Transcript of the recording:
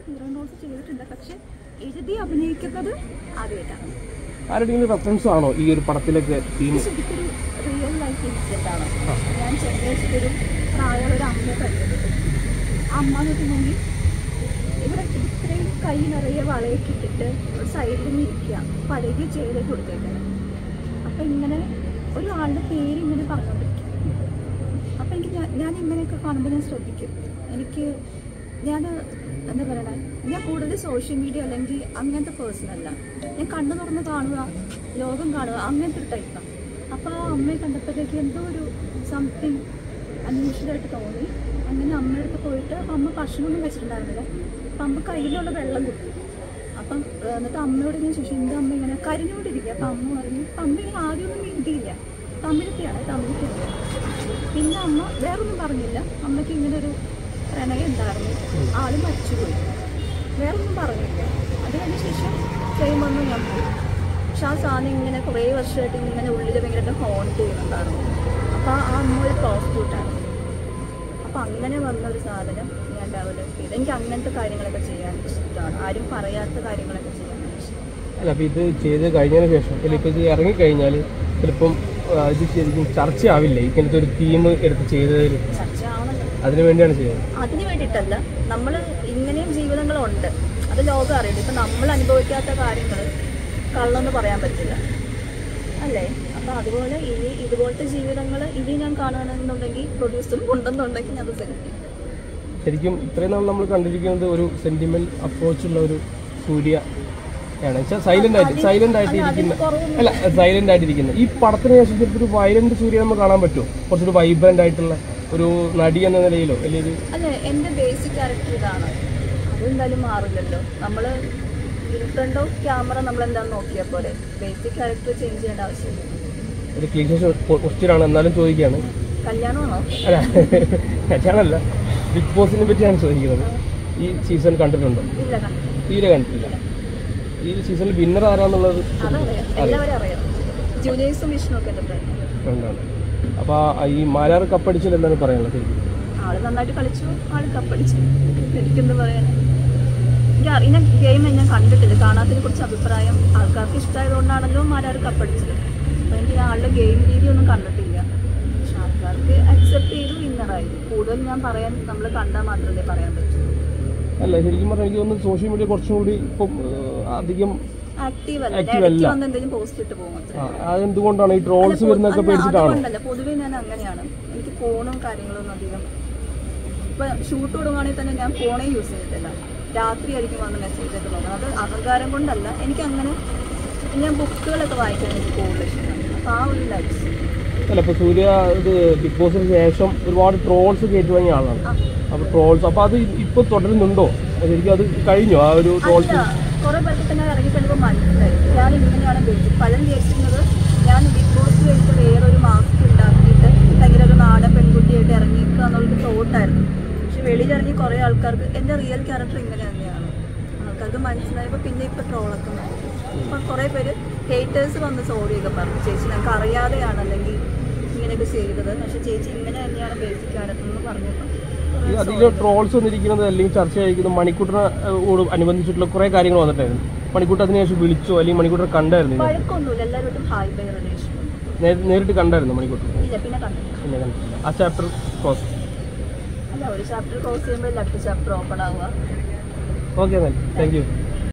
Hero Rolls ചെയ്തിട്ടുണ്ട്, പക്ഷെ എഴുതി അഭിനയിക്കുന്നത് ആദ്യമായിട്ടാണ്. ആരുടെയും റെഫറൻസ് ആണോ ഈ ഒരു പടത്തിലേക്ക്? ശരിക്കൊരു റിയൽ ലൈഫ് ഇൻസിഡന്റ് ആണ്. ഞാൻ ചെന്നൈക്കൊരു പ്രായമുള്ള ഒരു അമ്മയെ പരിചയപ്പെട്ടു. ആ അമ്മ എന്ന് വെച്ചിട്ടുണ്ടെങ്കിൽ ഇവിടെ ഇത്രയും കൈ നിറയെ വളയൊക്കെ ഇട്ടിട്ട് ഒരു സൈഡിൽ നിന്ന് ഇരിക്കുക, പഴകിയ ചെയ്ത് കൊടുത്തേക്കുന്നത്. അപ്പം ഇങ്ങനെ ഒരാളുടെ പേര് ഇങ്ങനെ പറഞ്ഞുകൊണ്ടിരിക്കും. അപ്പം ഞാൻ ഇങ്ങനെയൊക്കെ കാണുമ്പോൾ ഞാൻ ശ്രദ്ധിക്കും. ഞാൻ എന്താ പറയണേ, ഞാൻ കൂടുതൽ സോഷ്യൽ മീഡിയ അല്ലെങ്കിൽ അങ്ങനത്തെ പേഴ്സണല്ല. ഞാൻ കണ്ണു തുറന്ന് കാണുക, ലോകം കാണുക, അങ്ങനത്തെ ഒരു ടൈപ്പാണ്. അപ്പോൾ ആ അമ്മയെ കണ്ടപ്പോഴത്തേക്ക് എന്തോ ഒരു സംതിങ് അന്വേഷിച്ചതായിട്ട് തോന്നി. അങ്ങനെ അമ്മയുടെ അടുത്ത് പോയിട്ട് അമ്മ ഭക്ഷണമൊന്നും വെച്ചിട്ടുണ്ടായിരുന്നില്ല. അപ്പം അമ്മ കയ്യിലുള്ള വെള്ളം കൊടുത്തു. അപ്പം എന്നിട്ട് അമ്മയോട് ഞാൻ ചോദിച്ചു, എന്താ അമ്മ ഇങ്ങനെ കരഞ്ഞുകൊണ്ടിരിക്കുക? അപ്പം അമ്മ പറഞ്ഞു, അപ്പം അമ്മ ഇങ്ങനെ ആദ്യമൊന്നും മിണ്ടിയില്ല. തമിഴത്തെയാണ്, തമിഴത്തില്ല. പിന്നെ അമ്മ വേറൊന്നും പറഞ്ഞില്ല. അമ്മയ്ക്ക് ഇങ്ങനെ ഒരു പ്രണയം ഉണ്ടായിരുന്നു, ആള് മരിച്ചുപോയി, വേറൊന്നും പറഞ്ഞില്ല. അത് കഴിഞ്ഞ ശേഷം ചെയ്യുമ്പോൾ ഞാൻ പോയി. പക്ഷെ ആ സാധനം ഇങ്ങനെ കുറേ വർഷമായിട്ട് ഇങ്ങനെ ഉള്ളിൽ ഭയങ്കരമായിട്ട് ഹോണ്ട് ചെയ്യുന്നുണ്ടായിരുന്നു. അപ്പോൾ ആ അമ്മ ഒരു പ്രോസ്റ്റിറ്റ്യൂട്ടാണ്. അപ്പം അങ്ങനെ വന്നൊരു സാധനം ഞാൻ ഡെവലപ്പ് ചെയ്ത്. എനിക്ക് അങ്ങനത്തെ കാര്യങ്ങളൊക്കെ ചെയ്യാൻ ഇഷ്ടമാണ്, ആരും പറയാത്ത കാര്യങ്ങളൊക്കെ ചെയ്യാൻ ഇഷ്ടം. അല്ല, അപ്പോൾ ഇത് ചെയ്ത് കഴിഞ്ഞതിന് ശേഷം ഇപ്പോൾ ഇത് ഇറങ്ങിക്കഴിഞ്ഞാൽ ചിലപ്പം ഇത് ശരിക്കും ചർച്ചയാവില്ലേ? ഇങ്ങനത്തെ ഒരു തീം എടുത്ത് ചെയ്തതിൽ ചർച്ചയാവണല്ലോ. അതിനു വേണ്ടിയാണ് ചെയ്യുന്നത്. അതിന് വേണ്ടിയിട്ടല്ല, നമ്മൾ ഇങ്ങനെയും ജീവിതങ്ങളുണ്ട്, അത് ലോകം അറിയില്ല. ഇപ്പം നമ്മൾ അനുഭവിക്കാത്ത കാര്യങ്ങൾ കള്ളെന്ന് പറയാൻ പറ്റില്ല അല്ലേ? അപ്പം അതുപോലെ ഇനി ഇതുപോലത്തെ ജീവിതങ്ങൾ ഇനി ഞാൻ കാണുകയാണെന്നുണ്ടെങ്കിൽ പ്രൊഡ്യൂസറും ഉണ്ടെന്നുണ്ടെങ്കിൽ ഞാൻ അത് സെലക്ട് ചെയ്യും. ശരിക്കും ഇത്രയും നാൾ നമ്മൾ കണ്ടിരിക്കുന്നത് ഒരു സെന്റിമെന്റ് അപ്രോച്ചുള്ള ഒരു സൂര്യ ആണ്. സൈലന്റ് ആയിട്ട് ഇരിക്കുന്ന, അല്ല സൈലന്റ് ആയിട്ടിരിക്കുന്നത്. ഈ പടത്തിന് ശേഷം ചിലപ്പോൾ ഒരു വയലന്റ് സൂര്യ നമുക്ക് കാണാൻ പറ്റുമോ? കുറച്ചൊരു വൈബ്രന്റ് ആയിട്ടുള്ള ഒരു നടി എന്ന നിലയിലോ അല്ലെങ്കിൽ? അല്ലെ, എൻ്റെ ബേസിക് ക്യാരക്ടർ ഇതാണ്, അതെന്തായാലും മാറില്ലല്ലോ. നമ്മൾ ഇൻ ഫ്രണ്ട് ഓഫ് ക്യാമറ നമ്മൾ എന്താണെന്ന് നോക്കിയാൽ പോലെ ബേസിക് ക്യാരക്ടർ ചേഞ്ച് ചെയ്യേണ്ട ആവശ്യമില്ല. ഒരു ക്ലീഷേ ക്വസ്റ്റ്യനാണ്, എന്നാലും ചോദിക്കുകയാണ്. കല്യാണമാണോ? അല്ല, കല്യാണമല്ല, ബിഗ് ബോസിനെ പറ്റിയാണ് ചോദിക്കുന്നത്. ഈ സീസൺ കണ്ടിട്ടുണ്ടോ? ഇല്ല, തീരെ കണ്ടിട്ടില്ല. ഈ സീസണിൽ വിന്നർ ആരാന്നുള്ളത് അതറിയാം, എല്ലാവരും അറിയാം. ജൂനിയേഴ്സും വിഷ്ണുവൊക്കെ എൻ്റെ ഫ്രണ്ടാണ്. അപ്പോൾ ഈ മാലാർ കപ്പടിച്ചാൽ എന്താണ് പറയാനുള്ളത്? ആള് നന്നായിട്ട് കളിച്ചു, ആള് കപ്പടിച്ചു. എനിക്കെന്ത് പറയാനാ? എനിക്ക് അറിയുന്ന ഗെയിം ഞാൻ കണ്ടിട്ടില്ല, കാണാത്തതിനെ കുറിച്ച് അഭിപ്രായം ആൾക്കാർക്ക് ഇഷ്ടമായതുകൊണ്ടാണല്ലോ മാലാർ കപ്പടിച്ചത്. അപ്പോൾ എനിക്ക് ആളുടെ ഗെയിം രീതി ഒന്നും കണ്ടിട്ടില്ല. പക്ഷെ ആൾക്കാർക്ക് അക്സെപ്റ്റ് ചെയ്തു, വിന്നറായി. കൂടുതൽ ഞാൻ പറയാൻ നമ്മൾ കണ്ടാൽ മാത്രമേ പറയാൻ പറ്റൂ. അല്ല, ശരിക്കും പറഞ്ഞാൽ എനിക്ക് തോന്നുന്നു സോഷ്യൽ മീഡിയ കുറച്ചും കൂടി ഇപ്പം അധികം ആക്റ്റീവ് അല്ല. എന്തെങ്കിലും പോസ്റ്റ് ഇട്ട് പോകും. അതെന്തുകൊണ്ടാണ് ഈ ട്രോൾസ് വരുന്നൊക്കെ പേടിച്ചിട്ടാണോ? പൊതുവേ ഞാൻ അങ്ങനെയാണ്. എനിക്ക് ഫോണും കാര്യങ്ങളൊന്നും അധികം ഇപ്പം ഷൂട്ട് കൊടുക്കുകയാണെങ്കിൽ തന്നെ ഞാൻ ഫോണേ യൂസ് ചെയ്തിട്ടില്ല. രാത്രിയായിരിക്കും വന്ന് മെസ്സേജ് ഒക്കെ നോക്കണം. അത് അഹങ്കാരം കൊണ്ടല്ല, എനിക്ക് അങ്ങനെ. ഞാൻ ബുക്കുകളൊക്കെ വായിക്കാൻ എനിക്ക് കൂടുതൽ ഇഷ്ടമാണ്. അപ്പോൾ ആ ഒരു ലൈഫ്. അല്ല, ഇപ്പോൾ സൂര്യ ഇത് ബിഗ് ബോസിന് ശേഷം ഒരുപാട് ട്രോൾസ് കയറ്റി വാങ്ങിയ ആളാണ്. അപ്പോൾ ട്രോൾസ് അപ്പോൾ അത് ഇപ്പോൾ തുടരുന്നുണ്ടോ? ശരിക്കും അത് കഴിഞ്ഞോ ആ ഒരു ട്രോൾസ്? കുറേ പേർക്ക് തന്നെ ഇറങ്ങി കഴിയുമ്പോൾ മനസ്സിലായി ഞാൻ ഇങ്ങനെയാണ് ബേസിക്. പലരും വിചാരിച്ചിരുന്നത് ഞാൻ ബിഗ് ബോസ് കഴിഞ്ഞിട്ട് വേറൊരു മാസ്ക് ഉണ്ടാക്കിയിട്ട് ഭയങ്കര ഒരു നാടൻ പെൺകുട്ടിയായിട്ട് ഇറങ്ങിക്കുക എന്നുള്ളൊരു തോട്ടായിരുന്നു. പക്ഷെ വെളിയിലിറങ്ങി കുറേ ആൾക്കാർക്ക് എൻ്റെ റിയൽ ക്യാരക്ടർ ഇങ്ങനെ തന്നെയാണ് ആൾക്കാർക്ക് മനസ്സിലായപ്പോൾ പിന്നെ ഇപ്പോൾ ട്രോളൊക്കെ മാറി. അപ്പം കുറേ പേര് ഹേറ്റേഴ്സ് വന്ന് സോറിയൊക്കെ പറഞ്ഞു, ചേച്ചി ഞങ്ങൾക്ക് അറിയാതെയാണ് അല്ലെങ്കിൽ ഇങ്ങനെയൊക്കെ ചെയ്തത്, പക്ഷെ ചേച്ചി ഇങ്ങനെ തന്നെയാണ് ബേസിക് ക്യാരക്ടർ എന്ന് പറഞ്ഞപ്പോൾ അധികം ട്രോൾസ് വന്നിരിക്കുന്നത് അല്ലെങ്കിൽ ചർച്ച ചെയ്യിക്കുന്നത് മണിക്കൂട്ടനോട് അനുബന്ധിച്ചിട്ടുള്ള കുറേ കാര്യങ്ങൾ വന്നിട്ടായിരുന്നു. മണിക്കൂട്ടൻ അതിനുശേഷം വിളിച്ചോ അല്ലെങ്കിൽ മണിക്കൂട്ടൻ കണ്ടായിരുന്നു? വഴക്കൊന്നുമില്ല, എല്ലാവരും ഹായ് ബൈ റിലേഷൻ. നേരിട്ട് കണ്ടായിരുന്നു മണിക്കൂട്ടൻ? ഇല്ല, പിന്നെ കണ്ടില്ല. ആ ചാപ്റ്റർ ക്ലോസ് അല്ല, ഒരു ചാപ്റ്റർ ക്ലോസ് ചെയ്യുമ്പോൾ അടുത്ത ചാപ്റ്റർ ഓപ്പൺ ആവുക. Okay, thank U.